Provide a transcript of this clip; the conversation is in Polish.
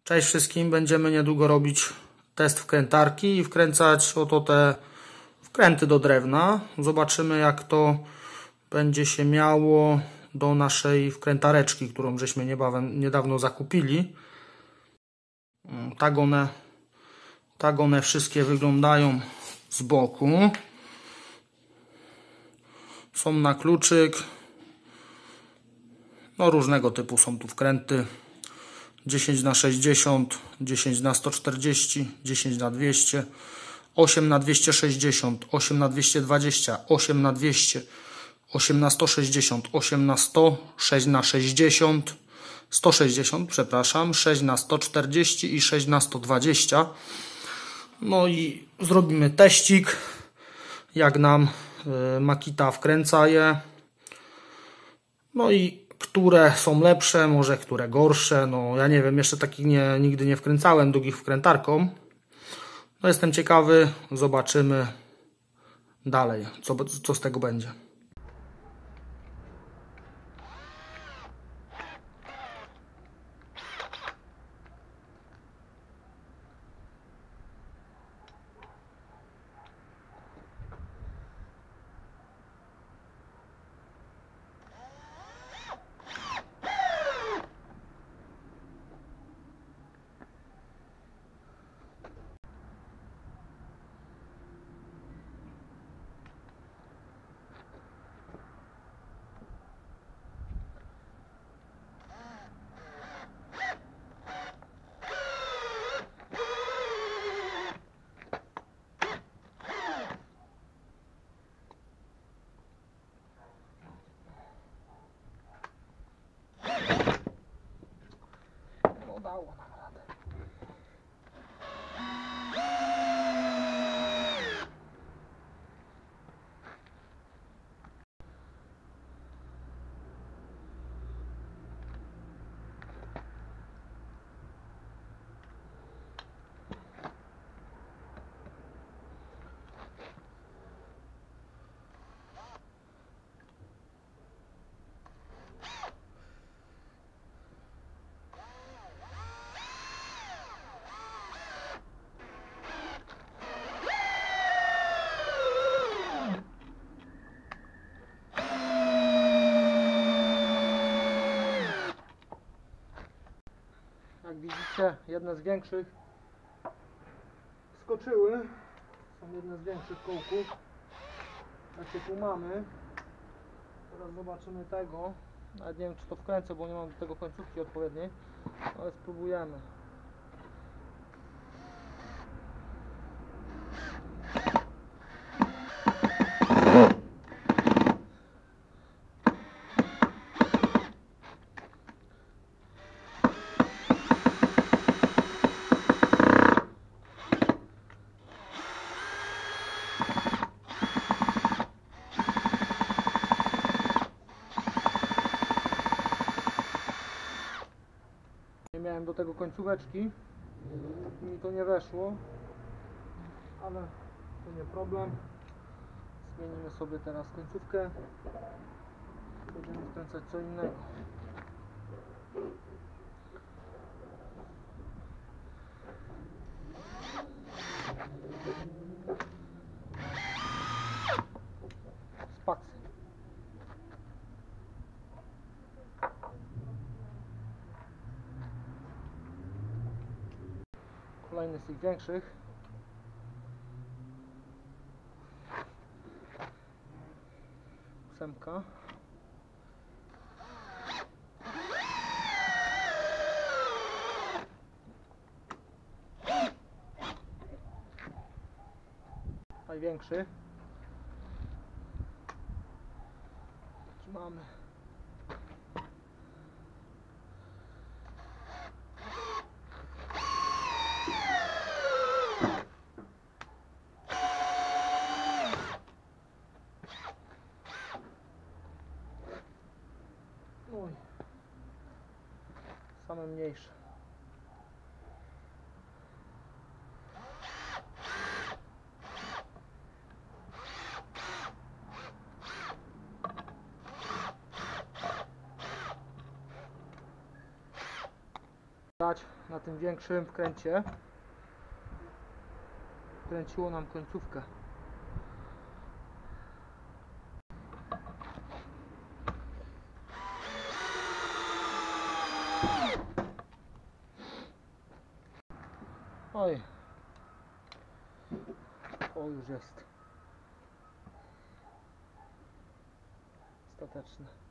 Cześć wszystkim, będziemy niedługo robić test wkrętarki i wkręcać oto te wkręty do drewna. Zobaczymy, jak to będzie się miało do naszej wkrętareczki, którą żeśmy niedawno zakupili. Tak one wszystkie wyglądają z boku. Są na kluczyk. No, różnego typu są tu wkręty. 10×60, 10×140, 10×200, 8×260, 8×220, 8×200, 8×160, 8×100, 6×60, 160, przepraszam, 6×140 i 6×120. No i zrobimy teścik, jak nam Makita wkręca je. No i które są lepsze, może które gorsze. No ja nie wiem, jeszcze takich nigdy nie wkręcałem długich wkrętarką. No jestem ciekawy, zobaczymy dalej, co z tego będzie. Dało nam radę. Jak widzicie, jedne z większych skoczyły. Są jedne z większych kołków. Jakie tu mamy. Teraz zobaczymy tego. Nawet nie wiem, czy to wkręcę, bo nie mam do tego końcówki odpowiedniej. Ale spróbujemy. Nie miałem do tego końcóweczki, mi to nie weszło, ale to nie problem. Zmienimy sobie teraz końcówkę, będziemy wkręcać co innego. Spaksy. Kolejny z tych większych. Ósemka. Największy. Mamy. Oj. Same mniejsze. wkręcać na tym większym wkręcie. Kręciło nam końcówkę. Oj, o, już jest ostateczne.